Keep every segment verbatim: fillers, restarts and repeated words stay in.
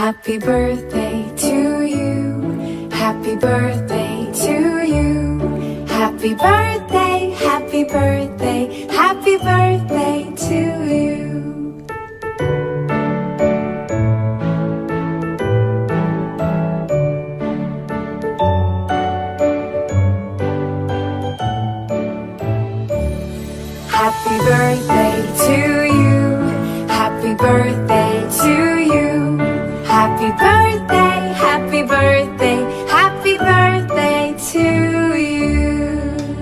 Happy birthday to you. Happy birthday to you. Happy birthday, happy birthday, happy birthday to you. Happy birthday to you. Happy birthday to you. Happy birthday, happy birthday, happy birthday to you.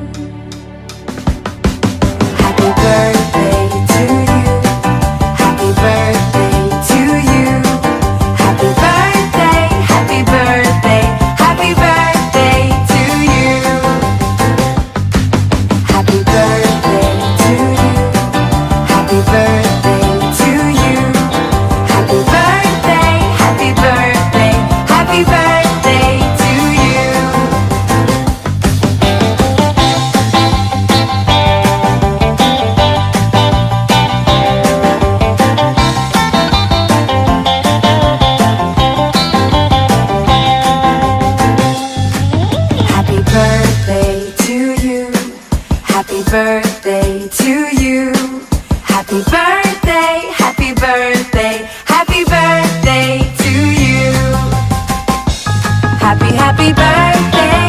Happy birthday to you. Happy birthday to you. Happy birthday, happy birthday, happy birthday to you. Happy birthday to you. Happy birthday to you. Happy birthday, happy birthday, happy birthday to you. Happy birthday to you. Happy birthday to you. Happy birthday, happy birthday, happy birthday to you. Happy, happy birthday.